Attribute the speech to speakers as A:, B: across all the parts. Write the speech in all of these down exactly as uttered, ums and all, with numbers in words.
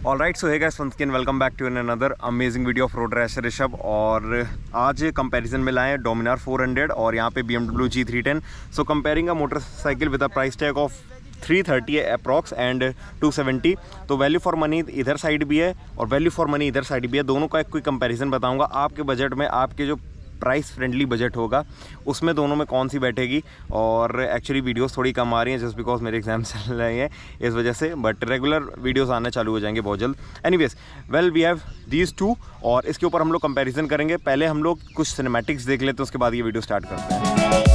A: All right, so है guys, once again welcome back to an another amazing video of road racer Rishabh. और आज comparison में लाए Dominar four hundred और यहाँ पे B M W G three ten. So comparing a motorcycle with a price tag of three thirty approx and two seventy. तो value for money इधर side भी है और वैल्यू फॉर मनी इधर साइड भी है। दोनों का एक कोई कंपैरिजन बताऊंगा आपके बजट में, आपके जो प्राइस फ्रेंडली बजट होगा उसमें दोनों में कौन सी बैठेगी। और एक्चुअली वीडियोस थोड़ी कम आ रही हैं जस्ट बिकॉज मेरे एग्जाम्स चल रहे हैं इस वजह से, बट रेगुलर वीडियोस आना चालू हो जाएंगे बहुत जल्द। Anyways, well we have these two और इसके ऊपर हम लोग कंपैरिजन करेंगे। पहले हम लोग कुछ सिनेमैटिक्स देख लेते हैं, उसके बाद ये वीडियो स्टार्ट करते हैं।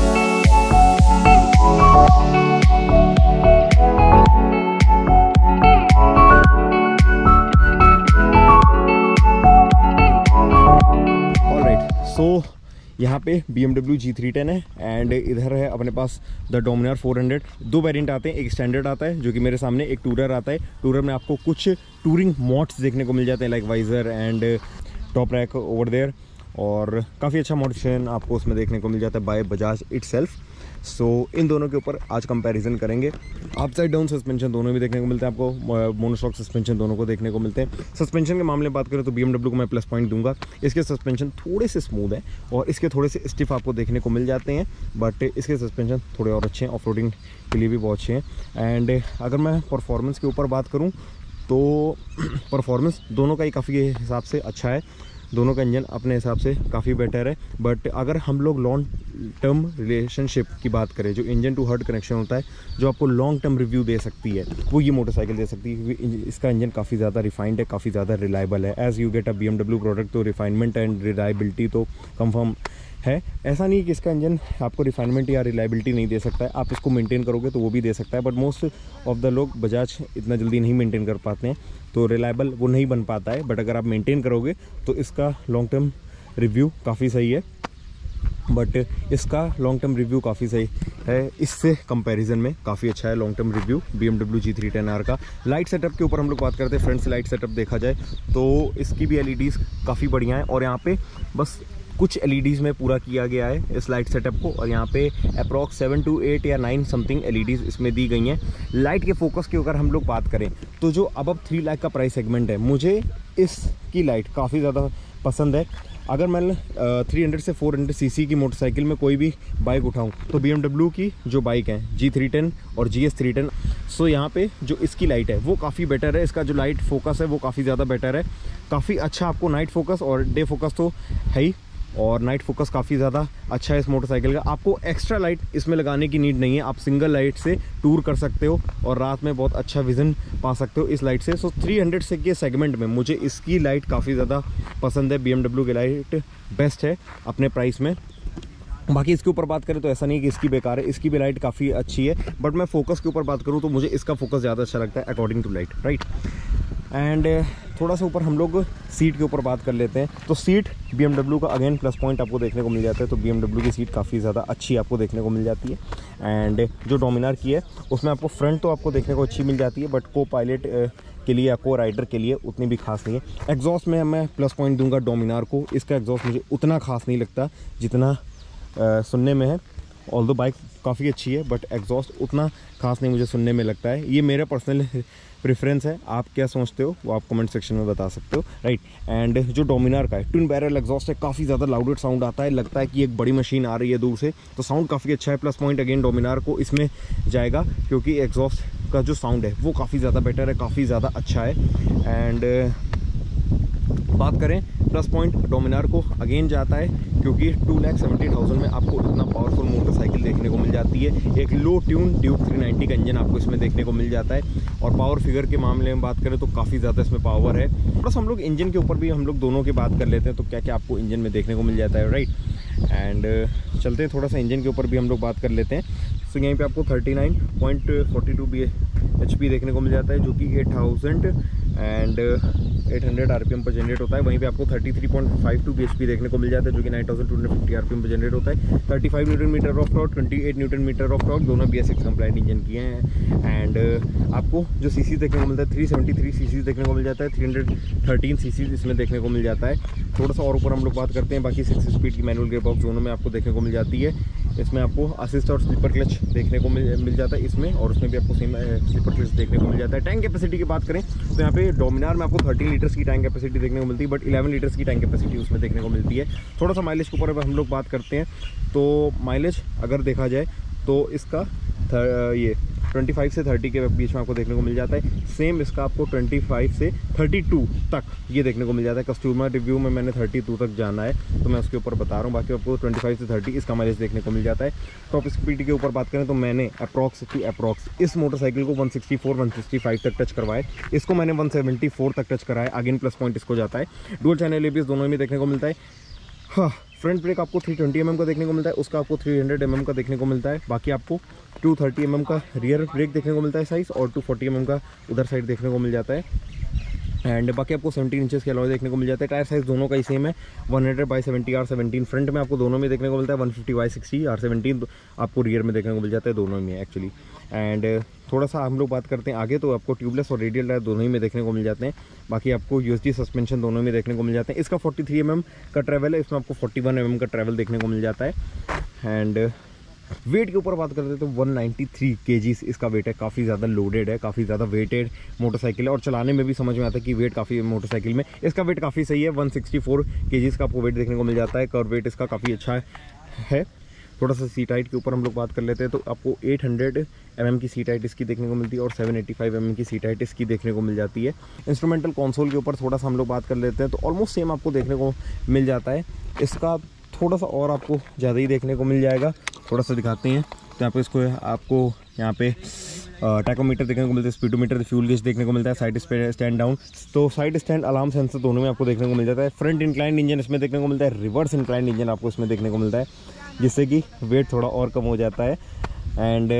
A: तो यहाँ पे B M W G three ten है एंड इधर है अपने पास द डोमिनार फोर हंड्रेड। दो वेरिएंट आते हैं, एक स्टैंडर्ड आता है जो कि मेरे सामने, एक टूरर आता है। टूरर में आपको कुछ टूरिंग मोड्स देखने को मिल जाते हैं like visor and top rack over there, और काफ़ी अच्छा मॉडिफिकेशन आपको उसमें देखने को मिल जाता है बाय बजाज इटसेल्फ। सो इन दोनों के ऊपर आज कंपैरिजन करेंगे। अप साइड डाउन सस्पेंशन दोनों भी देखने को मिलते हैं आपको, मोनोशॉक सस्पेंशन दोनों को देखने को मिलते हैं। सस्पेंशन के मामले में बात करें तो बी एम डब्ल्यू को मैं प्लस पॉइंट दूंगा, इसके सस्पेंशन थोड़े से स्मूथ है और इसके थोड़े से स्टिफ आपको देखने को मिल जाते हैं, बट इसके सस्पेंशन थोड़े और अच्छे हैं, ऑफ रोडिंग के लिए भी बहुत अच्छे हैं। एंड अगर मैं परफॉर्मेंस के ऊपर बात करूँ तो परफॉर्मेंस दोनों का ही काफ़ी हिसाब से अच्छा है, दोनों का इंजन अपने हिसाब से काफ़ी बेटर है। बट अगर हम लोग लॉन्ग टर्म रिलेशनशिप की बात करें, जो इंजन टू हार्ट कनेक्शन होता है जो आपको लॉन्ग टर्म रिव्यू दे सकती है, वो ये मोटरसाइकिल दे सकती है, क्योंकि इसका इंजन काफ़ी ज़्यादा रिफाइंड है, काफ़ी ज़्यादा रिलायबल है। As you get a B M W product तो रिफाइनमेंट एंड रिलायबिलिटी तो कंफर्म है। ऐसा नहीं कि इसका इंजन आपको रिफाइनमेंट या रिलायबिलिटी नहीं दे सकता है, आप इसको मेंटेन करोगे तो वो भी दे सकता है। बट मोस्ट ऑफ द लोग बजाज इतना जल्दी नहीं मेंटेन कर पाते हैं, तो रिलायबल वो नहीं बन पाता है। बट अगर आप मेंटेन करोगे तो इसका लॉन्ग टर्म रिव्यू काफ़ी सही है, बट इसका लॉन्ग टर्म रिव्यू काफ़ी सही है, इससे कंपैरिजन में काफ़ी अच्छा है long term review B M W G three ten R का। लाइट सेटअप के ऊपर हम लोग बात करते हैं, फ्रंट से लाइट सेटअप देखा जाए तो इसकी भी एल ई डीज़ काफ़ी बढ़िया है और यहाँ पे बस कुछ एल ई डीज़ में पूरा किया गया है इस लाइट सेटअप को, और यहाँ पे अप्रॉक्स सेवन टू एट या nine something L E Ds इसमें दी गई हैं। लाइट के फोकस की अगर हम लोग बात करें तो जो अब थ्री लाख का प्राइस सेगमेंट है, मुझे इसकी लाइट काफ़ी ज़्यादा पसंद है। अगर मैं थ्री हंड्रेड से फोर हंड्रेड सीसी की मोटरसाइकिल में कोई भी बाइक उठाऊं तो बी एम डब्ल्यू की जो बाइक है जी थ्री टेन और G S three ten, so यहाँ पे जो इसकी लाइट है वो काफ़ी बेटर है, इसका जो लाइट फोकस है वो काफ़ी ज़्यादा बेटर है, काफ़ी अच्छा आपको नाइट फोकस और डे फोकस तो है ही, और नाइट फोकस काफ़ी ज़्यादा अच्छा है इस मोटरसाइकिल का। आपको एक्स्ट्रा लाइट इसमें लगाने की नीड नहीं है, आप सिंगल लाइट से टूर कर सकते हो और रात में बहुत अच्छा विज़न पा सकते हो इस लाइट से। सो थ्री हंड्रेड से के सेगमेंट में मुझे इसकी लाइट काफ़ी ज़्यादा पसंद है, बी एम डब्ल्यू की लाइट बेस्ट है अपने प्राइस में। बाकी इसके ऊपर बात करें तो ऐसा नहीं कि इसकी बेकार है, इसकी भी लाइट काफ़ी अच्छी है, बट मैं फोकस के ऊपर बात करूँ तो मुझे इसका फोकस ज़्यादा अच्छा लगता है according to light, right. And थोड़ा सा ऊपर हम लोग सीट के ऊपर बात कर लेते हैं। तो सीट बी एम डब्ल्यू का अगेन प्लस पॉइंट आपको देखने को मिल जाता है, तो बी एम डब्ल्यू की सीट काफ़ी ज़्यादा अच्छी आपको देखने को मिल जाती है। एंड जो डोमिनार की है उसमें आपको फ्रंट तो आपको देखने को अच्छी मिल जाती है, बट को पायलट के लिए या को राइडर के लिए उतनी भी खास नहीं है। एग्जॉस्ट में मैं प्लस पॉइंट दूंगा डोमिनार को, इसका एग्जॉस्ट मुझे उतना खास नहीं लगता जितना आ, सुनने में है। ऑल्दो बाइक काफ़ी अच्छी है बट एग्जॉस्ट उतना खास नहीं मुझे सुनने में लगता है। ये मेरा पर्सनल प्रेफरेंस है, आप क्या सोचते हो वो आप कमेंट सेक्शन में बता सकते हो, राइट। एंड जो डोमिनार का है ट्विन बैरल एग्जॉस्ट है, काफ़ी ज़्यादा लाउडेड साउंड आता है, लगता है कि एक बड़ी मशीन आ रही है दूर से, तो साउंड काफ़ी अच्छा है। प्लस पॉइंट अगेन डोमिनार को इसमें जाएगा क्योंकि एग्जॉस्ट का जो साउंड है वो काफ़ी ज़्यादा बेटर है, काफ़ी ज़्यादा अच्छा है। एंड बात करें प्लस पॉइंट डोमिनार को अगेन जाता है क्योंकि टू लैख सेवेंटी थाउजेंड में आपको इतना पावरफुल मोटरसाइकिल देखने को मिल जाती है। एक low tune Duke three ninety का इंजन आपको इसमें देखने को मिल जाता है, और पावर फिगर के मामले में बात करें तो काफ़ी ज़्यादा इसमें पावर है। प्लस हम लोग इंजन के ऊपर भी हम लोग दोनों की बात कर लेते हैं, तो क्या क्या आपको इंजन में देखने को मिल जाता है, राइट। एंड चलते हैं थोड़ा सा इंजन के ऊपर भी हम लोग बात कर लेते हैं। सो यहीं पे आपको thirty nine point forty two B H P देखने को मिल जाता है, जो कि eight thousand and eight hundred RPM पर जनरेट होता है। वहीं पे आपको thirty three point five two BHP देखने को मिल जाता है, जो कि nine thousand two hundred fifty RPM पर जनरेट होता है। Thirty five newton metre of torque, twenty eight newton metre of torque, दोनों B S six compliant engine किए हैं। एंड आपको जो सीसी देखने को मिलता है थ्री सेवेंटी थ्री सीसी देखने को मिल जाता है, थ्री हंड्रेड थर्टीन सीसी इसमें देखने को मिल जाता है। थोड़ा सा और ऊपर हम लोग बात करते हैं, बाकी सिक्स स्पीड की मैनुअल गियर बॉक्स दोनों में आपको देखने को मिल जाती है। इसमें आपको असिस्ट और स्लीपर क्लच देखने को मिल मिल जाता है इसमें, और उसमें भी आपको सेम स्लीपर क्लच देखने को मिल जाता है। टैंक कैपेसिटी की बात करें तो यहाँ पे डोमिनार में आपको थर्टीन लीटर्स की टैंक कैपेसिटी देखने को मिलती है, बट इलेवन लीटर्स की टैंक कैपेसिटी उसमें देखने को मिलती है। थोड़ा सा माइलेज के ऊपर अगर हम लोग बात करते हैं तो माइलेज अगर देखा जाए तो इसका ये पच्चीस से तीस के बीच में आपको देखने को मिल जाता है। सेम इसका आपको पच्चीस से बत्तीस तक ये देखने को मिल जाता है। कस्टमर रिव्यू में मैंने बत्तीस तक जाना है तो मैं उसके ऊपर बता रहा हूँ, बाकी आपको पच्चीस से तीस इसका माइलेज देखने को मिल जाता है। टॉप स्पीड के ऊपर बात करें तो मैंने अप्रॉक्स टू अप्रॉक्स इस मोटरसाइकिल को एक सौ चौंसठ, एक सौ पैंसठ तक टच करवाए, इसको मैंने एक सौ चौहत्तर तक टच कराया। अगेन प्लस पॉइंट इसको जाता है। डुअल चैनल एबीएस दोनों में देखने को मिलता है। हाँ, फ्रंट ब्रेक आपको तीन सौ बीस एम एम का देखने को मिलता है, उसका आपको तीन सौ एम एम का देखने को मिलता है। बाकी आपको दो सौ तीस एम एम का रियर ब्रेक देखने को मिलता है साइज़, और दो सौ चालीस एम एम का उधर साइड देखने को मिल जाता है। एंड बाकी आपको सत्रह इंचेस के अलॉय देखने को मिल जाता है। टायर साइज़ दोनों का ही सेम है, सौ by seventy R seventeen front में आपको दोनों में देखने को मिलता है, एक सौ पचास बाई सिक्सटी आर सेवेंटीन आपको रियर में देखने को मिल जाता है, दोनों में एक्चुअली। एंड थोड़ा सा हम लोग बात करते हैं आगे तो आपको ट्यूबलेस और रेडियल टायर दोनों ही में देखने को मिल जाते हैं। बाकी आपको यूएसडी सस्पेंशन दोनों में देखने को मिल जाते हैं। इसका तैंतालीस एम एम का ट्रैवल है, इसमें आपको इकतालीस एम एम का ट्रैवल देखने को मिल जाता है। एंड वेट के ऊपर बात करते हैं तो एक सौ तिरानवे केजीज इसका वेट है, काफ़ी ज़्यादा लोडेड है, काफ़ी ज़्यादा वेटेड मोटरसाइकिल है, और चलाने में भी समझ में आता है कि वेट काफ़ी मोटरसाइकिल में इसका वेट काफ़ी सही है। एक सौ चौंसठ केजीज का आपको वेट देखने को मिल जाता है। कर्व वेट इसका काफ़ी अच्छा है। थोड़ा सा सीट हाइट के ऊपर हम लोग बात कर लेते हैं तो आपको आठ सौ एम एम की सीट हाइट इसकी देखने को मिलती है, और सात सौ पचासी एम एम की सीट हाइट इसकी देखने को मिल जाती है। इंस्ट्रूमेंटल कंसोल के ऊपर थोड़ा सा हम लोग बात कर लेते हैं तो ऑलमोस्ट सेम आपको देखने को मिल जाता है। इसका थोड़ा सा और आपको ज़्यादा ही देखने को मिल जाएगा। थोड़ा सा दिखाते हैं तो यहाँ पे इसको आपको यहाँ पे टैकोमीटर देखने को मिलता है, स्पीडोमीटर, फ्यूल गेज देखने को मिलता है, साइड स्टैंड डाउन, तो साइड स्टैंड अलार्म सेंसर दोनों में आपको देखने को मिल जाता है। फ्रंट इंक्लाइन इंजन इसमें देखने को मिलता है, रिवर्स इंक्लाइन इंजन आपको इसमें देखने को मिलता है, जिससे कि वेट थोड़ा और कम हो जाता है। एंड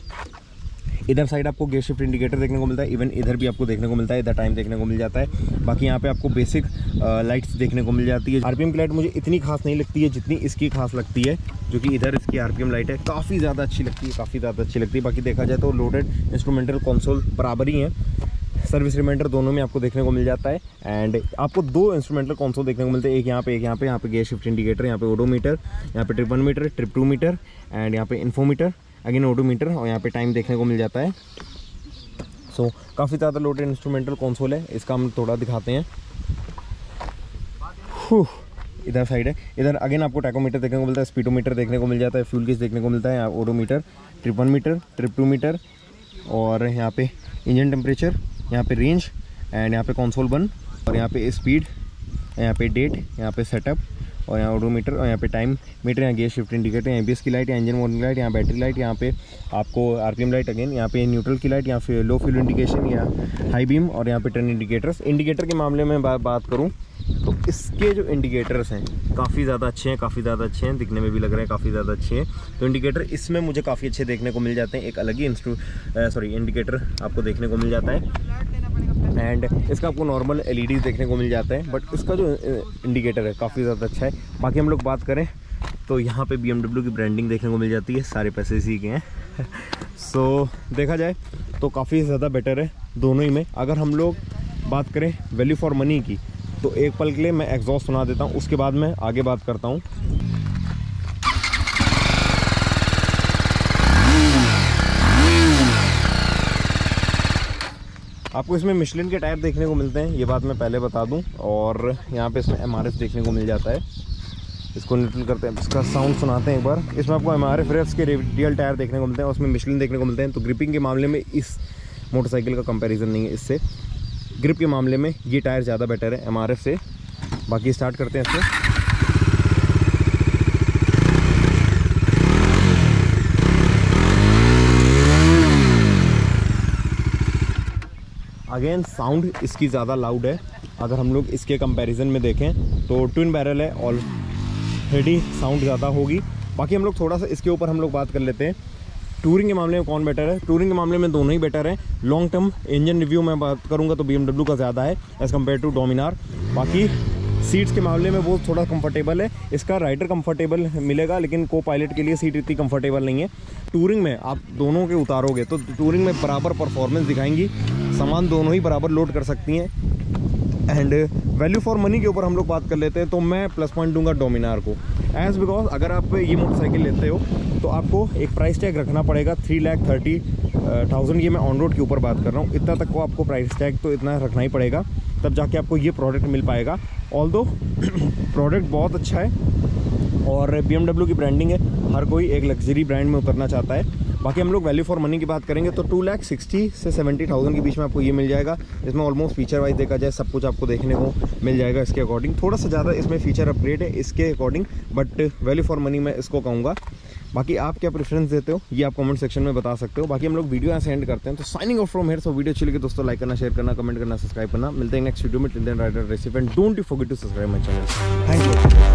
A: इधर साइड आपको गेयर शिफ्ट इंडिकेटर देखने को मिलता है, इवन इधर भी आपको देखने को मिलता है, इधर टाइम देखने को मिल जाता है। बाकी यहाँ पे आपको बेसिक लाइट्स देखने को मिल जाती है। आरपीएम की लाइट मुझे इतनी खास नहीं लगती है जितनी इसकी खास लगती है, जो कि इधर इसकी आरपीएम लाइट है, काफ़ी ज़्यादा अच्छी लगती है, काफ़ी ज़्यादा अच्छी लगती है। बाकी देखा जाए तो लोडेड इंस्ट्रूमेंटल कंसोल बराबर ही है। सर्विस रिमाइंडर दोनों में आपको देखने को मिल जाता है। एंड आपको दो इंस्ट्रूमेंटल कंसोल देखने को मिलते हैं, एक यहाँ पे एक यहाँ पे यहाँ पे गेयर शिफ्ट इंडिकेटर, यहाँ पे ओडोमीटर, यहाँ पे trip one meter, trip two meter, and यहाँ पे इन्फोमीटर, अगेन ओडोमीटर, और यहाँ पे टाइम देखने को मिल जाता है। सो so, काफ़ी ज़्यादा लोडेड इंस्ट्रूमेंटल कंसोल है। इसका हम थोड़ा दिखाते हैं। इधर साइड है, इधर अगेन आपको टैकोमीटर देखने को मिलता है, स्पीडोमीटर देखने को मिल जाता है, फ्यूल गेज देखने को मिलता है, odometer, trip one meter, trip two meter, और यहाँ पे इंजन टेम्परेचर, यहाँ पे रेंज, एंड यहाँ पे कंसोल वन, और यहाँ पे स्पीड, यहाँ पे डेट, यहाँ पे सेटअप, और यहाँ ओडोमीटर, और यहाँ पे टाइम मीटर, यहाँ गेयर शिफ्ट इंडिकेटर, यहाँ एबीएस की लाइट, यहाँ इंजन वार्निंग लाइट, यहाँ बैटरी लाइट, यहाँ पे आपको आरपीएम लाइट, अगेन यहाँ पे न्यूट्रल की लाइट, यहाँ पे लो फ्यूल इंडिकेशन, यहाँ हाई बीम, और यहाँ पे टर्न इंडिकेटर्स। इंडिकेटर के मामले में बा, बात करूँ तो इसके जो इंडिकेटर्स हैं काफ़ी ज़्यादा अच्छे हैं, काफ़ी ज़्यादा अच्छे हैं, दिखने में भी लग रहे हैं काफ़ी ज़्यादा अच्छे हैं। तो इंडिकेटर इसमें मुझे काफ़ी अच्छे देखने को मिल जाते हैं। एक अलग ही इंस्ट्रू सॉरी इंडिकेटर आपको देखने को मिल जाता है। एंड इसका आपको नॉर्मल एलईडी देखने को मिल जाता है, बट इसका जो इंडिकेटर है काफ़ी ज़्यादा अच्छा है। बाकी हम लोग बात करें तो यहाँ पे बीएमडब्ल्यू की ब्रांडिंग देखने को मिल जाती है, सारे पैसे इसी के हैं। सो so, देखा जाए तो काफ़ी ज़्यादा बेटर है दोनों ही में। अगर हम लोग बात करें वैल्यू फॉर मनी की तो एक पल के लिए मैं एग्जॉस्ट सुना देता हूँ, उसके बाद मैं आगे बात करता हूँ। आपको इसमें मिशलिन के टायर देखने को मिलते हैं, ये बात मैं पहले बता दूं, और यहाँ पे इसमें एमआरएफ देखने को मिल जाता है। इसको न्यूट्रल करते हैं, इसका साउंड सुनाते हैं एक बार। इसमें आपको एमआरएफ रेफ्स के रेडियल टायर देखने को मिलते हैं, और उसमें मिशलिन देखने को मिलते हैं। तो ग्रिपिंग के मामले में इस मोटरसाइकिल का कंपैरिजन नहीं है इससे, ग्रिप के मामले में ये टायर ज़्यादा बेटर है एमआरएफ से। बाकी स्टार्ट करते हैं इसको। अगेन साउंड इसकी ज़्यादा लाउड है। अगर हम लोग इसके कंपैरिजन में देखें तो ट्विन बैरल है, ऑलरेडी साउंड ज़्यादा होगी। बाकी हम लोग थोड़ा सा इसके ऊपर हम लोग बात कर लेते हैं, टूरिंग के मामले में कौन बेटर है। टूरिंग के मामले में दोनों ही बेटर हैं। लॉन्ग टर्म इंजन रिव्यू में बात करूंगा तो बीएमडब्ल्यू का ज़्यादा है एज़ कम्पेयर टू डोमिनार। बाकी सीट्स के मामले में वो थोड़ा कंफर्टेबल है, इसका राइडर कंफर्टेबल मिलेगा, लेकिन को पायलट के लिए सीट इतनी कंफर्टेबल नहीं है। टूरिंग में आप दोनों के उतारोगे तो टूरिंग में बराबर परफॉर्मेंस दिखाएंगी, सामान दोनों ही बराबर लोड कर सकती हैं। एंड वैल्यू फॉर मनी के ऊपर हम लोग बात कर लेते हैं तो मैं प्लस पॉइंट दूंगा डोमिनार को। एज बिकॉज अगर आप ये मोटरसाइकिल लेते हो तो आपको एक प्राइस टैग रखना पड़ेगा थ्री लैख थर्टी थाउजेंड। ये मैं ऑन रोड के ऊपर बात कर रहा हूँ, इतना तक को आपको प्राइस टैग तो इतना रखना ही पड़ेगा, तब जाके आपको ये प्रोडक्ट मिल पाएगा। ऑल्दो प्रोडक्ट बहुत अच्छा है और बी एम डब्ल्यू की ब्रांडिंग है, हर कोई एक लग्जरी ब्रांड में उतरना चाहता है। बाकी हम लोग वैल्यू फॉर मनी की बात करेंगे तो टू लैख सिक्सटी से सेवेंटी थाउजेंड के बीच में आपको ये मिल जाएगा। इसमें ऑलमोस्ट फीचर वाइज देखा जाए सब कुछ आपको देखने को मिल जाएगा इसके अकॉर्डिंग। थोड़ा सा ज़्यादा इसमें फीचर अपग्रेड है इसके according, but value for money मैं इसको कहूँगा। बाकी आप क्या प्रेफरेंस देते हो ये आप कमेंट सेक्शन में बता सकते हो। बाकी हम लोग वीडियो यहाँ से एंड करते हैं, तो signing off from here. So video अच्छी लगी दोस्तों लाइक करना, शेयर करना, कमेंट करना, सब्सक्राइब करना। मिलते हैं नेक्स्ट वीडियो में। Till then rider recipe and don't you forget to subscribe my channel. Thank you.